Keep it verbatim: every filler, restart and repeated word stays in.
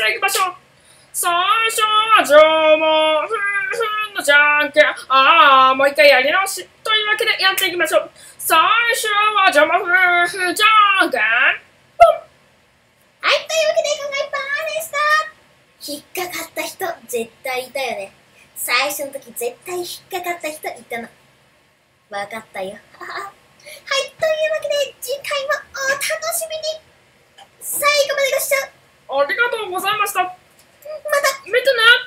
っていきましょう。最初は縄文、ふんふんのじゃんけん。ああ、もう一回やり直し。というわけでやっていきましょう。最初は縄文、ふんふんじゃんけん。ポン。 はい、というわけで今回パーでした。引っかかった人、絶対いたよね。最初の時絶対引っかかった人いたの。わかったよ。はい、というわけで次回もお楽しみに。最後までご視聴ありがとうございました。ままた見てね。